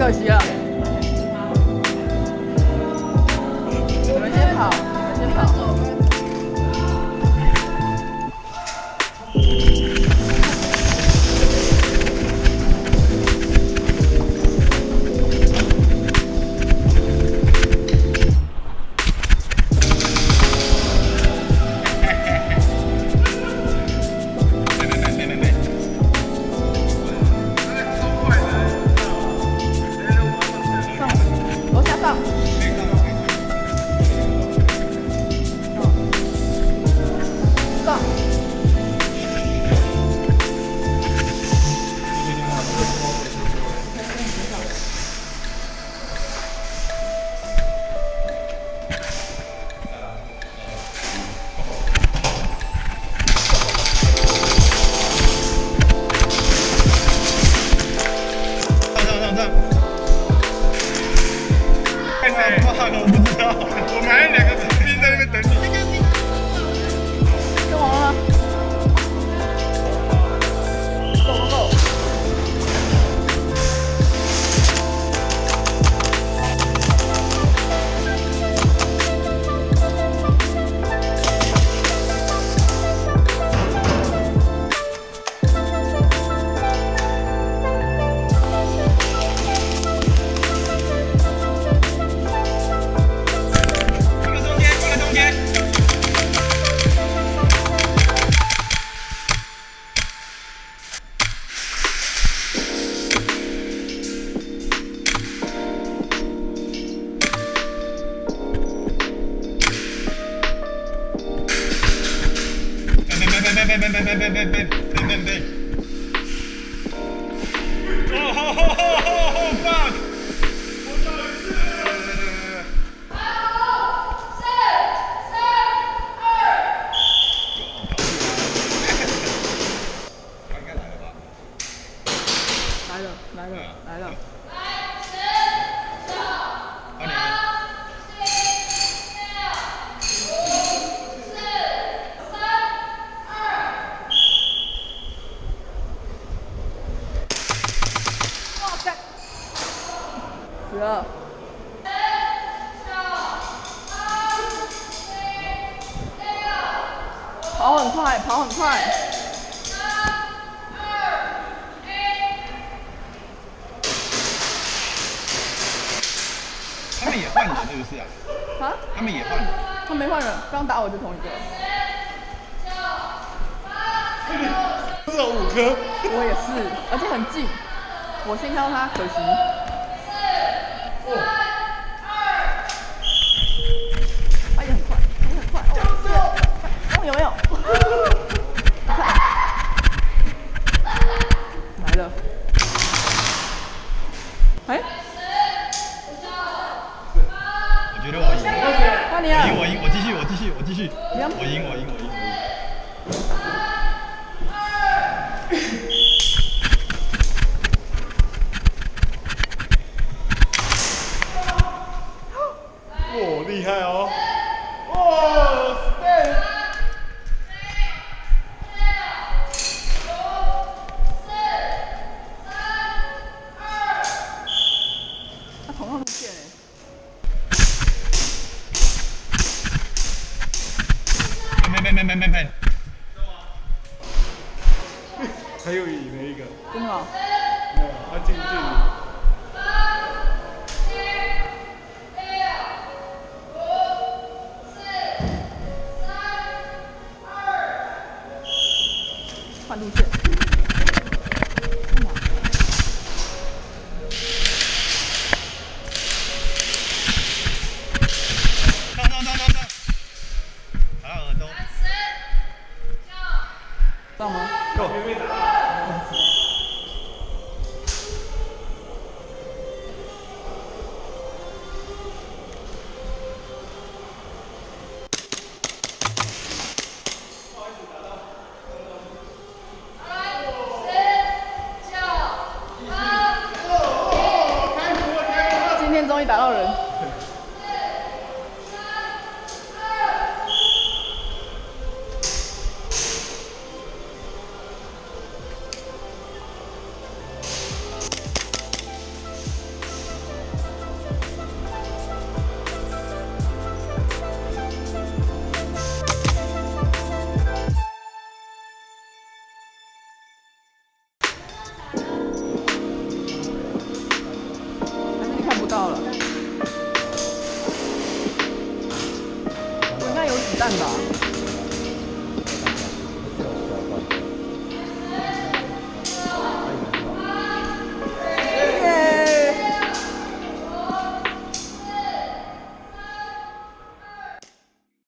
可惜了。你们先跑，你们先跑。 我不知道，我们还有2个士兵在那边等你。 干嘛了？走走走！ Bang. Oh, fuck! 来了。死了！跑很快，跑很快。 他们也换人是不是啊？ 啊？ 他们也换人？ 他没换人，刚打我就同一个。 至少5颗。 我也是，而且很近。我先看到他，可惜。他也很快，也很快。哦，有没有？来了。哎。 我觉得我赢。 换你啊！ 我赢，我继续。我赢。哇，厉害哦！哇 ，stay！ 他同样路线没。还有赢了一个。 真的吗？ 没有，他进去。 换路线。 上！打到耳朵。 上吗？ 够。 今天终于打到人。